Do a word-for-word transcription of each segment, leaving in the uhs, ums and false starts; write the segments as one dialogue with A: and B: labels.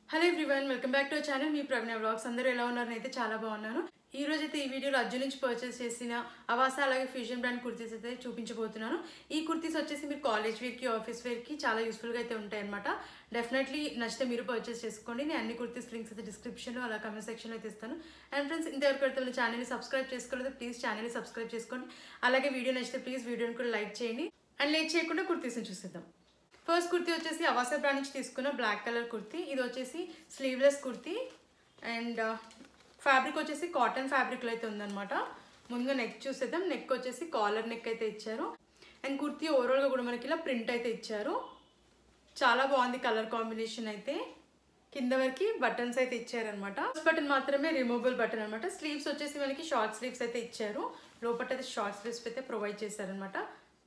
A: Hello everyone, welcome back to our channel. మీ Praveena vlogs. అందరూ ఎలా ఉన్నారని అయితే చాలా బాగున్నాను. ఈ రోజు అయితే ఈ వీడియోలో అర్జున్ నుంచి పర్చేస్ చేసిన అవాసా అలాగే ఫ్యూజన్ బ్రాండ్ కుర్తీస్ అయితే చూపించబోతున్నాను. ఈ కుర్తీస్ వచ్చేసి మీరు కాలేజ్ వేర్కి, ఆఫీస్ వేర్కి చాలా యూస్ఫుల్గా అయితే ఉంటాయి అనమాట. డెఫినెట్లీ నచ్చితే మీరు పర్చేస్ చేసుకోండి. నేను అన్ని కుర్తీస్ లింక్స్ అయితే డిస్క్రిప్షన్లో అలా కమెంట్ సెక్షన్లో అయితే ఇస్తాను. అండ్ ఫ్రెండ్స్, ఇంతవరకు అయితే మన ఛానల్ని సబ్స్క్రైబ్ చేసుకోలేదు, ప్లీజ్ ఛానల్ని సబ్స్క్రైబ్ చేసుకోండి. అలాగే వీడియో నచ్చితే ప్లీజ్ వీడియోని కూడా లైక్ చేయండి. అండ్ లేట్ చేయకుండా కుర్తీస్ని చూసేద్దాం. ఫస్ట్ కుర్తీ వచ్చేసి అవాసా బ్రాండ్ నుంచి తీసుకున్న బ్లాక్ కలర్ కుర్తీ. ఇది వచ్చేసి స్లీవ్లెస్ కుర్తీ అండ్ ఫ్యాబ్రిక్ వచ్చేసి కాటన్ ఫ్యాబ్రిక్లో అయితే ఉందన్నమాట. ముందుగా నెక్ చూసేద్దాం. నెక్ వచ్చేసి కాలర్ నెక్ అయితే ఇచ్చారు. అండ్ కుర్తీ ఓవరాల్గా కూడా మనకి ఇలా ప్రింట్ అయితే ఇచ్చారు. చాలా బాగుంది కలర్ కాంబినేషన్ అయితే. కింద వరకు బటన్స్ అయితే ఇచ్చారనమాట. ఫస్ట్ బటన్ మాత్రమే రిమూవబుల్ బటన్ అనమాట. స్లీవ్స్ వచ్చేసి మనకి షార్ట్ స్లీవ్స్ అయితే ఇచ్చారు. లోపల అయితే షార్ట్ స్లీవ్స్ అయితే ప్రొవైడ్ చేశారనమాట.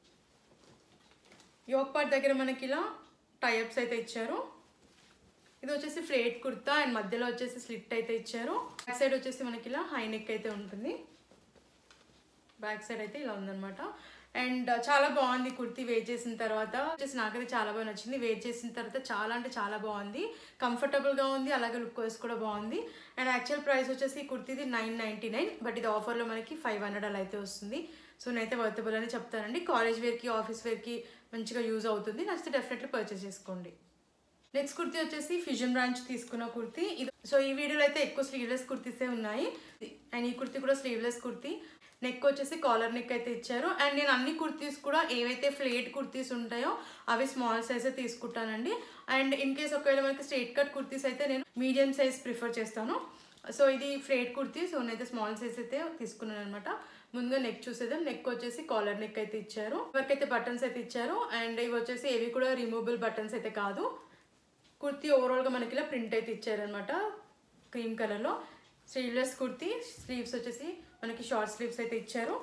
A: యోక్ పార్ట్ దగ్గర మనకి ఇలా టైఅప్స్ అయితే ఇచ్చారు. ఇది వచ్చేసి ఫ్లేట్ కుర్తా అండ్ మధ్యలో వచ్చేసి స్లిట్ అయితే ఇచ్చారు. బ్యాక్ సైడ్ వచ్చేసి మనకి ఇలా హై నెక్ అయితే ఉంటుంది. బ్యాక్ సైడ్ అయితే ఇలా ఉందన్నమాట. అండ్ చాలా బాగుంది కుర్తీ వేర్ చేసిన తర్వాత. వచ్చేసి నాకైతే చాలా బాగా నచ్చింది. వేర్ చేసిన తర్వాత చాలా అంటే చాలా బాగుంది, కంఫర్టబుల్గా ఉంది, అలాగే లుక్ వైస్ కూడా బాగుంది. అండ్ యాక్చువల్ ప్రైస్ వచ్చేసి ఈ కుర్తీది నైన్ నైంటీ నైన్ బట్ ఇది ఆఫర్లో మనకి ఫైవ్ హండ్రెడ్ అలా అయితే వస్తుంది. సో నేనైతే వర్తబుల్ అని చెప్తానండి. కాలేజ్ వేర్కి, ఆఫీస్ వేర్కి మంచిగా యూజ్ అవుతుంది. నచ్చితే డెఫినెట్లీ పర్చేస్ చేసుకోండి. నెక్స్ట్ కుర్తీ వచ్చేసి ఫ్యూజన్ బ్రాంచ్ తీసుకున్న కుర్తీ. ఇది సో ఈ వీడియోలో అయితే ఎక్కువ స్లీవ్లెస్ కుర్తీసే ఉన్నాయి. అండ్ ఈ కుర్తీ కూడా స్లీవ్లెస్ కుర్తీ. నెక్ వచ్చేసి కాలర్ నెక్ అయితే ఇచ్చారు. అండ్ నేను అన్ని కుర్తీస్ కూడా ఏవైతే ఫ్లేట్ కుర్తీస్ ఉంటాయో అవి స్మాల్ సైజే తీసుకుంటానండి. అండ్ ఇన్ కేస్ ఒకవేళ మనకి స్ట్రైట్ కట్ కుర్తీస్ అయితే నేను మీడియం సైజ్ ప్రిఫర్ చేస్తాను. సో ఇది ఫ్లేట్ కుర్తీ, సో నేనైతే స్మాల్ సైజ్ అయితే తీసుకున్నాను అనమాట. ముందుగా నెక్ చూసేద్దాం. నెక్ వచ్చేసి కాలర్ నెక్ అయితే ఇచ్చారు. వర్క్ అయితే బటన్స్ అయితే ఇచ్చారు. అండ్ ఇవి వచ్చేసి ఏవి కూడా రిమూవబుల్ బటన్స్ అయితే కాదు. కుర్తీ ఓవరాల్గా మనకి ఇలా ప్రింట్ అయితే ఇచ్చారనమాట క్రీమ్ కలర్లో. స్లీవ్లెస్ కుర్తీ. స్లీవ్స్ వచ్చేసి మనకి షార్ట్ స్లీవ్స్ అయితే ఇచ్చారు.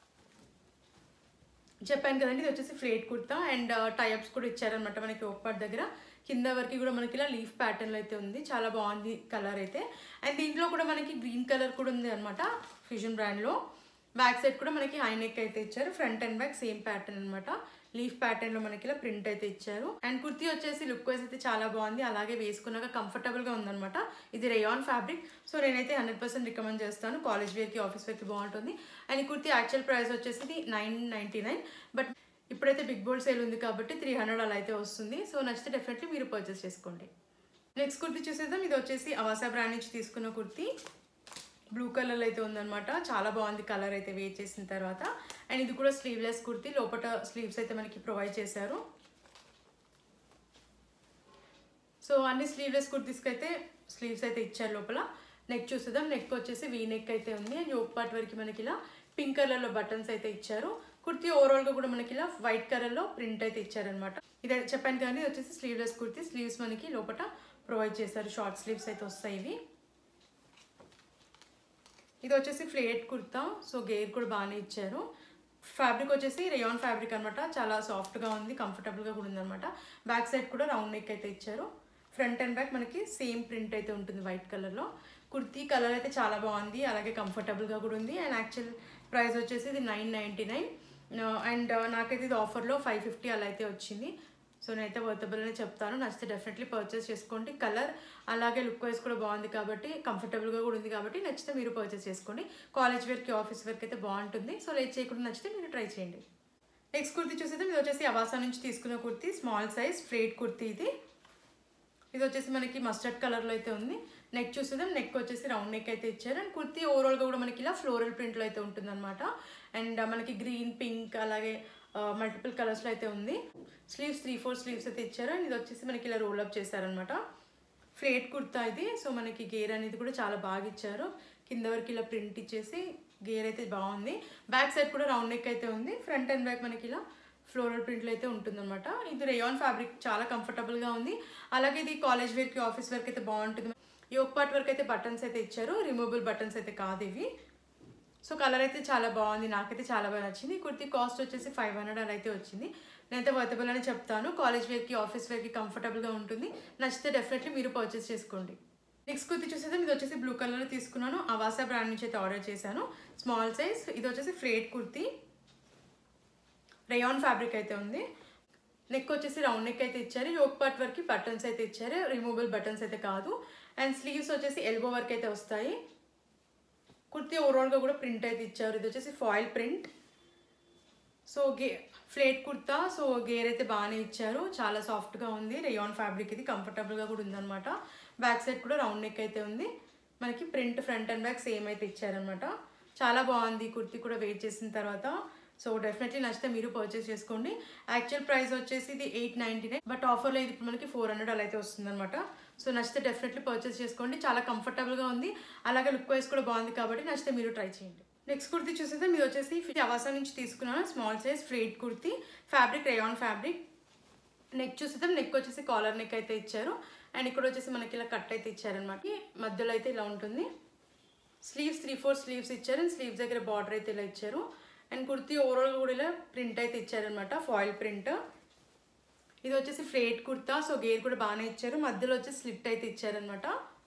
A: చెప్పాను కదండి, ఇది వచ్చేసి ఫ్లేట్ కుర్తా అండ్ టైఅప్స్ కూడా ఇచ్చారనమాట మనకి ఒక పార్ట్ దగ్గర. కింద వరకు కూడా మనకి ఇలా లీఫ్ ప్యాటర్న్లో అయితే ఉంది. చాలా బాగుంది కలర్ అయితే. అండ్ దీంట్లో కూడా మనకి గ్రీన్ కలర్ కూడా ఉంది అనమాట ఫ్యూజన్ బ్రాండ్లో. బ్యాక్ సైడ్ కూడా మనకి హై నెక్ అయితే ఇచ్చారు. Front and back same pattern అనమాట. లీఫ్ ప్యాటర్న్లో మనకి ఇలా ప్రింట్ అయితే ఇచ్చారు. అండ్ కుర్తీ వచ్చేసి లుక్ వైజ్ అయితే చాలా బాగుంది, అలాగే వేసుకున్నాక కంఫర్టబుల్గా ఉందనమాట. ఇది రేయాన్ ఫ్యాబ్రిక్, సో నేనైతే హండ్రెడ్ పర్సెంట్ రికమెండ్ చేస్తాను. కాలేజ్ వేర్కి, ఆఫీస్ వేర్కి బాగుంటుంది. అండ్ ఈ కుర్తీ యాక్చువల్ ప్రైస్ వచ్చేసి నైన్ నైంటీ నైన్ బట్ ఇప్పుడైతే బిగ్ బోల్డ్ సేల్ ఉంది కాబట్టి త్రీ హండ్రెడ్ అలా అయితే వస్తుంది. సో నచ్చితే డెఫినెట్లీ మీరు పర్చేస్ చేసుకోండి. నెక్స్ట్ కుర్తీ చూసేద్దాం. ఇది వచ్చేసి అవాసా బ్రాండ్ నుంచి తీసుకున్న కుర్తీ. బ్లూ కలర్లో అయితే ఉందన్నమాట. చాలా బాగుంది కలర్ అయితే వేర్ చేసిన తర్వాత. అండ్ ఇది కూడా స్లీవ్లెస్ కుర్తీ. లోపల స్లీవ్స్ అయితే మనకి ప్రొవైడ్ చేశారు. సో అన్ని స్లీవ్లెస్ కుర్తీస్కి అయితే స్లీవ్స్ అయితే ఇచ్చారు లోపల. నెక్ చూసేద్దాం. నెక్ వచ్చేసి వీ నెక్ అయితే ఉంది. అండ్ యోక్ పార్ట్ వరకు మనకి ఇలా పింక్ కలర్లో బటన్స్ అయితే ఇచ్చారు. కుర్తీ ఓవరాల్గా కూడా మనకి ఇలా వైట్ కలర్లో ప్రింట్ అయితే ఇచ్చారనమాట. ఇది చెప్పాను కానీ ఇది వచ్చేసి స్లీవ్లెస్ కుర్తీ. స్లీవ్స్ మనకి లోపల ప్రొవైడ్ చేశారు. షార్ట్ స్లీవ్స్ అయితే వస్తాయి ఇవి. ఇది వచ్చేసి ఫ్లేట్ కుర్తా. సో గేర్ కూడా బాగానే ఇచ్చారు. ఫ్యాబ్రిక్ వచ్చేసి రేయాన్ ఫ్యాబ్రిక్ అనమాట. చాలా సాఫ్ట్గా ఉంది, కంఫర్టబుల్గా కూడా ఉందన్నమాట. బ్యాక్ సైడ్ కూడా రౌండ్ నెక్ అయితే ఇచ్చారు. ఫ్రంట్ అండ్ బ్యాక్ మనకి సేమ్ ప్రింట్ అయితే ఉంటుంది వైట్ కలర్లో. కుర్తీ కలర్ అయితే చాలా బాగుంది, అలాగే కంఫర్టబుల్గా కూడా ఉంది. అండ్ యాక్చువల్ ప్రైస్ వచ్చేసి ఇది నైన్ నైంటీ నైన్ అండ్ నాకైతే ఇది ఆఫర్లో ఫైవ్ ఫిఫ్టీ అలా అయితే వచ్చింది. సో నేనైతే వర్తబుల్ అని చెప్తాను. నచ్చితే డెఫినెట్లీ పర్చేస్ చేసుకోండి. కలర్ అలాగే లుక్ వైజ్ కూడా బాగుంది కాబట్టి, కంఫర్టబుల్గా కూడా ఉంది కాబట్టి నచ్చితే మీరు పర్చేస్ చేసుకోండి. కాలేజ్ వేర్కి, ఆఫీస్ వేర్కి అయితే బాగుంటుంది. సో లేట్ చేయకుండా నచ్చితే మీరు ట్రై చేయండి. నెక్స్ట్ కుర్తీ చూసేది ఇది వచ్చేసి అవాసా నుంచి తీసుకున్న కుర్తీ. స్మాల్ సైజ్ ఫ్లేట్ కుర్తీ ఇది. ఇది వచ్చేసి మనకి మస్టర్డ్ కలర్లో అయితే ఉంది. నెక్ చూసేదాం. నెక్ వచ్చేసి రౌండ్ నెక్ అయితే ఇచ్చారు. అండ్ కుర్తీ ఓవరాల్గా కూడా మనకి ఇలా ఫ్లోరల్ ప్రింట్లో అయితే ఉంటుంది అనమాట. అండ్ మనకి గ్రీన్, పింక్ అలాగే మల్టిపుల్ కలర్స్లో అయితే ఉంది. స్లీవ్స్ త్రీ ఫోర్ స్లీవ్స్ అయితే ఇచ్చారు. అండ్ ఇది వచ్చేసి మనకి ఇలా రోల్ అప్ చేశారనమాట. ఫ్లేట్ కుర్తా ఇది. సో మనకి గేర్ అనేది కూడా చాలా బాగా ఇచ్చారు. కింద వరకు ఇలా ప్రింట్ ఇచ్చేసి గేర్ అయితే బాగుంది. బ్యాక్ సైడ్ కూడా రౌండ్ నెక్ అయితే ఉంది. ఫ్రంట్ అండ్ బ్యాక్ మనకి ఇలా ఫ్లోరల్ ప్రింట్లో అయితే ఉంటుందన్నమాట. ఇది రేయాన్ ఫ్యాబ్రిక్, చాలా కంఫర్టబుల్గా ఉంది. అలాగే ఇది కాలేజ్ వేర్కి, ఆఫీస్ వేర్కి అయితే బాగుంటుంది. యోక్ పార్ట్ వరకు అయితే బటన్స్ అయితే ఇచ్చారు. రిమూవబుల్ బటన్స్ అయితే కాదు ఇవి. సో కలర్ అయితే చాలా బాగుంది, నాకైతే చాలా బాగా నచ్చింది. కుర్తీ కాస్ట్ వచ్చేసి ఫైవ్ హండ్రెడ్ అలా అయితే వచ్చింది. నేనైతే వర్తబుల్ అని చెప్తాను. కాలేజ్ వేర్కి, ఆఫీస్ వేర్కి కంఫర్టబుల్గా ఉంటుంది. నచ్చితే డెఫినెట్లీ మీరు పర్చేస్ చేసుకోండి. నెక్స్ట్ కుర్తీ చూసేది ఇది వచ్చేసి బ్లూ కలర్లో తీసుకున్నాను. అవాసా బ్రాండ్ నుంచి అయితే ఆర్డర్ చేశాను. Small size. ఇది వచ్చేసి ఫ్లేట్ కుర్తీ. రేయాన్ ఫ్యాబ్రిక్ అయితే ఉంది. నెక్ వచ్చేసి రౌండ్ నెక్ అయితే ఇచ్చారు. యోక్ పార్ట్ వరకు బటన్స్ అయితే ఇచ్చారు, రిమూవబుల్ బటన్స్ అయితే కాదు. అండ్ స్లీవ్స్ వచ్చేసి ఎల్బో వరకు అయితే వస్తాయి. కుర్తీ ఓవరాల్గా కూడా ప్రింట్ అయితే ఇచ్చారు. ఇది వచ్చేసి ఫాయిల్ ప్రింట్. సో గే ఫ్లేట్ కుర్తా. సో గేర్ అయితే బాగానే ఇచ్చారు, చాలా సాఫ్ట్గా ఉంది. రేయాన్ ఫ్యాబ్రిక్ ఇది, కంఫర్టబుల్గా కూడా ఉందన్నమాట. బ్యాక్ సైడ్ కూడా రౌండ్ నెక్ అయితే ఉంది. మనకి print front and back same అయితే ఇచ్చారనమాట. చాలా బాగుంది కుర్తీ కూడా వెయిట్ చేసిన తర్వాత. సో డెఫినెట్లీ నచ్చితే మీరు పర్చేస్ చేసుకోండి. యాక్చువల్ ప్రైస్ వచ్చేసి ఇది ఎయిట్ నైంటీ నైన్ బట్ ఆఫర్లో ఇది ఇప్పుడు మనకి ఫోర్ హండ్రెడ్ అలా అయితే వస్తుందన్నమాట. సో నచ్చితే డెఫినెట్లీ పర్చేస్ చేసుకోండి. చాలా కంఫర్టబుల్గా ఉంది, అలాగే లుక్ వైజ్ కూడా బాగుంది కాబట్టి నచ్చితే మీరు ట్రై చేయండి. నెక్స్ట్ కుర్తీ చూసేస్తే మీరు వచ్చేసి అవాసా నుంచి తీసుకున్నాను. Small size ఫ్లేట్ kurti, fabric rayon fabric. Neck చూసేస్తే నెక్ వచ్చేసి కాలర్ నెక్ అయితే ఇచ్చారు. అండ్ ఇక్కడ వచ్చేసి మనకి ఇలా కట్ అయితే ఇచ్చారనమాట. మధ్యలో అయితే ఇలా ఉంటుంది. స్లీవ్స్ త్రీ ఫోర్ స్లీవ్స్ ఇచ్చారు. అండ్ స్లీవ్స్ దగ్గర బార్డర్ అయితే ఇలా ఇచ్చారు. అండ్ కుర్తీ ఓవరాల్ కూడా ఇలా ప్రింట్ అయితే ఇచ్చారనమాట, ఫాయిల్ ప్రింట్. ఇది వచ్చేసి ఫ్లేట్ కుర్తా. సో గేర్ కూడా బాగానే ఇచ్చారు. మధ్యలో వచ్చేసి స్లిట్ అయితే ఇచ్చారనమాట.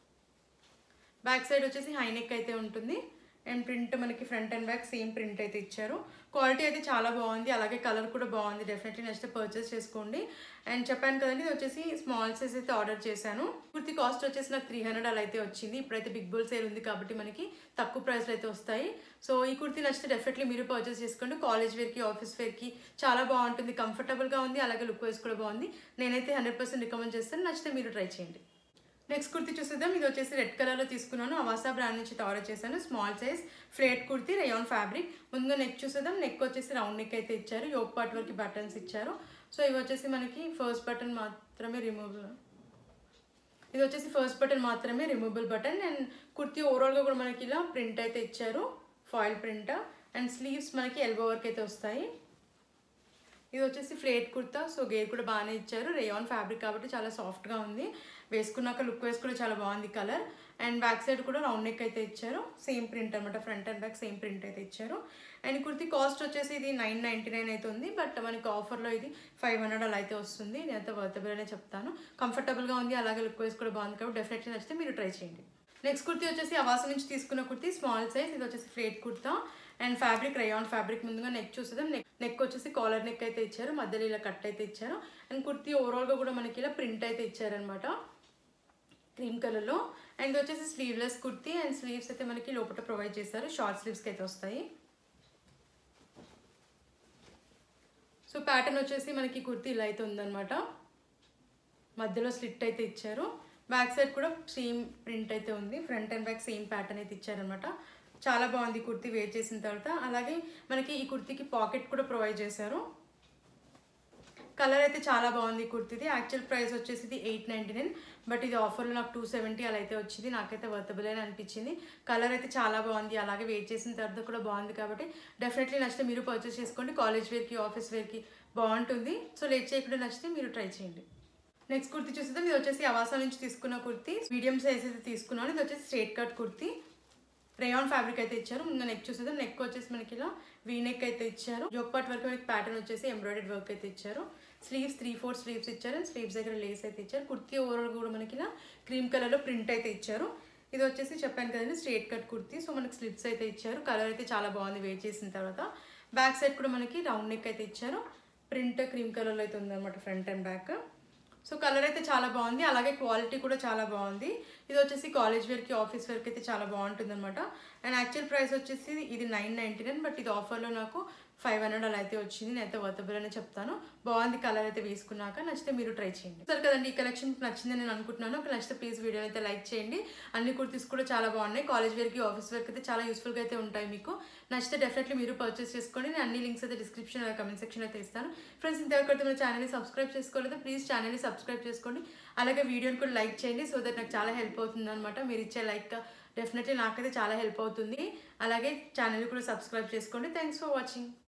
A: బ్యాక్ సైడ్ వచ్చేసి హై నెక్ అయితే ఉంటుంది. అండ్ ప్రింట్ మనకి front and back same print అయితే ఇచ్చారు. క్వాలిటీ అయితే చాలా బాగుంది, అలాగే కలర్ కూడా బాగుంది. డెఫినెట్లీ నచ్చితే పర్చేస్ చేసుకోండి. అండ్ చెప్పాను కదండి, ఇది వచ్చేసి స్మాల్ సైజ్ అయితే ఆర్డర్ చేశాను. కుర్తీ కాస్ట్ వచ్చేసి నాకు త్రీ హండ్రెడ్ అలా అయితే వచ్చింది. ఇప్పుడైతే బిగ్ బుల్ సేల్ ఉంది కాబట్టి మనకి తక్కువ ప్రైస్లో అయితే వస్తాయి. సో ఈ కుర్తీ నచ్చితే డెఫినెట్లీ మీరు పర్చేస్ చేసుకోండి. కాలేజ్ వేర్కి, ఆఫీస్ వేర్కి చాలా బాగుంటుంది, కంఫర్టబుల్గా ఉంది, అలాగే లుక్ వైజ్ కూడా బాగుంది. నేనైతే హండ్రెడ్ పర్సెంట్ రికమెండ్ చేస్తాను. నచ్చితే మీరు ట్రై చేయండి. నెక్స్ట్ కుర్తీ చూసేద్దాం. ఇది వచ్చేసి రెడ్ కలర్లో తీసుకున్నాను. అవాసా బ్రాండ్ నుంచి ఆర్డర్ చేశాను. Small size ఫ్లేట్ kurti, rayon fabric. ముందుగా నెక్ చూసేద్దాం. నెక్ వచ్చేసి రౌండ్ నెక్ అయితే ఇచ్చారు. యోక్ పార్ట్ వరకు బటన్స్ ఇచ్చారు. సో ఇవి వచ్చేసి మనకి ఫస్ట్ బటన్ మాత్రమే రిమూవబుల్. ఇది వచ్చేసి ఫస్ట్ బటన్ మాత్రమే రిమూవబుల్ బటన్. అండ్ కుర్తీ ఓవరాల్గా కూడా మనకి ఇలా ప్రింట్ అయితే ఇచ్చారు, ఫాయిల్ ప్రింట్. అండ్ స్లీవ్స్ మనకి ఎల్బో వరకు అయితే వస్తాయి. ఇది వచ్చేసి ఫ్లేట్ కుర్తా. సో గేర్ కూడా బాగానే ఇచ్చారు. రేయాన్ ఫ్యాబ్రిక్ కాబట్టి చాలా సాఫ్ట్గా ఉంది. వేసుకున్నాక లుక్ వైజ్ కూడా చాలా బాగుంది కలర్. అండ్ బ్యాక్ సైడ్ కూడా రౌండ్ నెక్ అయితే ఇచ్చారు. సేమ్ ప్రింట్ అనమాట, front and back same print అయితే ఇచ్చారు. అండ్ కుర్తీ కాస్ట్ వచ్చేసి ఇది నైన్ నైంటీ నైన్ అయితే ఉంది. బట్ మనకి ఆఫర్లో ఇది ఫైవ్ హండ్రెడ్ అలా అయితే వస్తుంది. నేనైతే వర్తబుల్ అనే చెప్తాను. కంఫర్టబుల్గా ఉంది, అలాగే లుక్ వైజ్ కూడా బాగుంది కాబట్టి డెఫినెట్లీ నచ్చితే మీరు ట్రై చేయండి. నెక్స్ట్ కుర్తీ వచ్చేసి అవాసా నుంచి తీసుకున్న కుర్తీ, స్మాల్ సైజ్. ఇది వచ్చేసి ఫ్లేట్ kurta and fabric rayon fabric. ముందుగా నెక్ చూసేద్దాం. నెక్ నెక్ వచ్చేసి కాలర్ నెక్ అయితే ఇచ్చారు, మధ్యలో ఇలా కట్ అయితే ఇచ్చారు. అండ్ కుర్తీ ఓవరాల్గా కూడా మనకి ఇలా ప్రింట్ అయితే ఇచ్చారనమాట, క్రీమ్ కలర్లో. అండ్ ఇది వచ్చేసి స్లీవ్లెస్ కుర్తీ. అండ్ స్లీవ్స్ అయితే మనకి లోపల ప్రొవైడ్ చేస్తారు, షార్ట్ స్లీవ్స్కి అయితే వస్తాయి. సో ప్యాటర్న్ వచ్చేసి మనకి కుర్తీ ఇలా అయితే ఉందన్నమాట. మధ్యలో స్లిట్ అయితే ఇచ్చారు. బ్యాక్ సైడ్ కూడా సేమ్ ప్రింట్ అయితే ఉంది. Front and back same pattern అయితే ఇచ్చారనమాట. చాలా బాగుంది కుర్తీ వేర్ చేసిన తర్వాత. అలాగే మనకి ఈ కుర్తీకి పాకెట్ కూడా ప్రొవైడ్ చేశారు. కలర్ అయితే చాలా బాగుంది కుర్తీది. యాక్చువల్ ప్రైస్ వచ్చేసి ఇది ఎయిట్ నైంటీ నైన్ బట్ ఇది ఆఫర్లో నాకు టూ సెవెంటీ అలా అయితే వచ్చింది. నాకైతే వర్తబుల్ అని అనిపించింది. కలర్ అయితే చాలా బాగుంది, అలాగే వేర్ చేసిన తర్వాత కూడా బాగుంది కాబట్టి డెఫినెట్లీ నచ్చితే మీరు పర్చేస్ చేసుకోండి. కాలేజ్ వేర్కి, ఆఫీస్ వేర్కి బాగుంటుంది. సో లేట్ చేయకుండా నచ్చితే మీరు ట్రై చేయండి. నెక్స్ట్ కుర్తీ చూసేద్దాం. ఇది వచ్చేసి అవాసా నుంచి తీసుకున్న కుర్తీ, మీడియం సైజ్ అయితే తీసుకున్నాను. ఇది వచ్చేసి straight cut kurti, rayon fabric అయితే ఇచ్చారు. ముందు నెక్ చూసేద్దాం. నెక్ వచ్చేసి మనకి ఇలా వీ నెక్ అయితే ఇచ్చారు. జోక్ పార్ట్ వరకు మనకి ప్యాటర్న్ వచ్చేసి ఎంబ్రాయిడరీ వర్క్ అయితే ఇచ్చారు. స్లీవ్స్ త్రీ ఫోర్ స్లీవ్స్ ఇచ్చారు. అండ్ స్లీవ్స్ దగ్గర లేస్ అయితే ఇచ్చారు. కుర్తీ ఓవరాల్ కూడా మనకి ఇలా క్రీమ్ కలర్లో ప్రింట్ అయితే ఇచ్చారు. ఇది వచ్చేసి చెప్పాను కదండి స్ట్రేట్ కట్ కుర్తీ. సో మనకి స్లిట్స్ అయితే ఇచ్చారు. కలర్ అయితే చాలా బాగుంది వేర్ చేసిన తర్వాత. బ్యాక్ సైడ్ కూడా మనకి రౌండ్ నెక్ అయితే ఇచ్చారు. ప్రింట్ క్రీమ్ కలర్లో అయితే ఉందన్నమాట front and back. So colour అయితే చాలా బాగుంది, అలాగే క్వాలిటీ కూడా చాలా బాగుంది. ఇది వచ్చేసి కాలేజ్ వేర్కి, ఆఫీస్ వేర్కి అయితే చాలా బాగుంటుంది అనమాట. అండ్ యాక్చువల్ ప్రైస్ వచ్చేసి ఇది నైన్ నైంటీ నైన్ బట్ ఇది ఆఫర్లో నాకు ఫైవ్ హండ్రెడ్ అలా అయితే వచ్చింది. నేనైతే వర్తబుల్ అని చెప్తాను. బాగుంది కలర్ అయితే వేసుకున్నాక. నచ్చితే మీరు ట్రై చేయండి. సరే కదండి, ఈ కలెక్షన్ నచ్చిందని నేను అనుకుంటున్నాను. ఒక నచ్చితే ప్లీజ్ వీడియో అయితే లైక్ చేయండి. అన్ని కుర్తీస్ కూడా చాలా బాగున్నాయి. కాలేజ్ వేర్కి, ఆఫీస్ వేర్కి అయితే చాలా యూస్ఫుల్గా అయితే ఉంటాయి. మీకు నచ్చితే డెఫినెట్లీ మీరు పర్చేస్ చేసుకోండి. నేను అన్ని లింక్స్ అయితే డిస్క్రిప్షన్ అలాగే కమెంట్ సెక్షన్ అయితే ఇస్తాను. ఫ్రెండ్స్, ఇంతవరకు మన ఛానల్ని సబ్స్క్రైబ్ చేసుకోలేదు, ప్లీజ్ ఛానల్ని సబ్స్క్రైబ్ చేసుకోండి. అలాగే వీడియోని కూడా లైక్ చేయండి. సో దట్ నాకు చాలా హెల్ప్ అవుతుంది అనమాట. మీరు ఇచ్చే లైక్ డెఫినెట్లీ నాకైతే చాలా హెల్ప్ అవుతుంది. అలాగే ఛానల్ని కూడా సబ్స్క్రైబ్ చేసుకోండి. Thanks for watching.